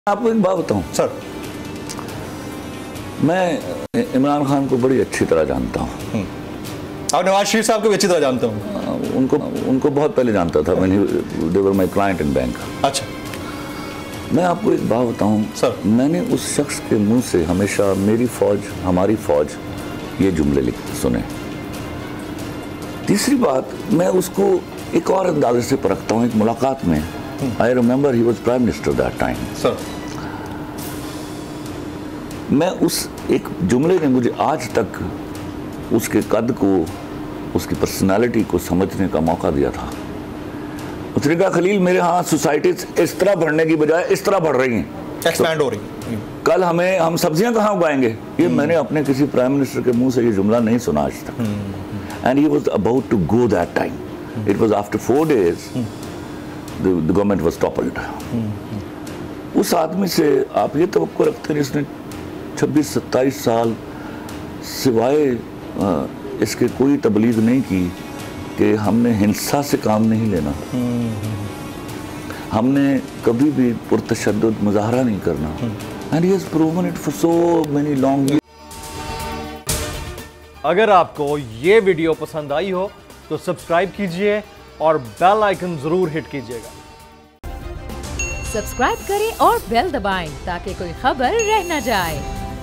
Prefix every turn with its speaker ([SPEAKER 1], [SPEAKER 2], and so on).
[SPEAKER 1] आपको एक बात बताऊं
[SPEAKER 2] सर,
[SPEAKER 1] मैं इमरान खान को बड़ी अच्छी तरह जानता हूं।
[SPEAKER 2] और नवाज शरीफ साहब को भी अच्छी तरह जानता हूं।
[SPEAKER 1] उनको बहुत पहले जानता था। They were my client in bank.
[SPEAKER 2] अच्छा,
[SPEAKER 1] मैं आपको एक बात बताऊं
[SPEAKER 2] सर,
[SPEAKER 1] मैंने उस शख्स के मुंह से हमेशा मेरी फौज, हमारी फौज, ये जुमले सुने। तीसरी बात, मैं उसको एक और अंदाजे से परखता हूं। एक मुलाकात में I remember he was prime minister that time.
[SPEAKER 2] Sir,
[SPEAKER 1] मैं उस एक जुमले ने मुझे आज तक उसके कद को, उसकी पर्सनालिटी को समझने का मौका दिया था। उसने कहा, खलील, मेरे यहाँ सोसाइटीज इस तरह बढ़ने की बजाय इस तरह बढ़ रही हैं,
[SPEAKER 2] एक्सपैंड हो रही।
[SPEAKER 1] कल हम सब्जियां कहाँ उगाएंगे? ये मैंने अपने किसी प्राइम मिनिस्टर के मुंह से ये जुमला नहीं सुना आज तक। And he was about to go that time. It was after 4 days the government was toppled. उस आदमी से आप ये तवक्को रखते हैं जिसने 26-27 साल सिवाय इसके कोई तबलीग नहीं की कि हमने हिंसा से काम नहीं लेना, हमने कभी भी पुरतशद्दुद मुजाहरा नहीं करना। And he has proven it for so many long.
[SPEAKER 3] अगर आपको ये वीडियो पसंद आई हो तो सब्सक्राइब कीजिए और बेल आइकन जरूर हिट कीजिएगा।
[SPEAKER 4] सब्सक्राइब करें और बेल दबाएं ताकि कोई खबर रह न जाए।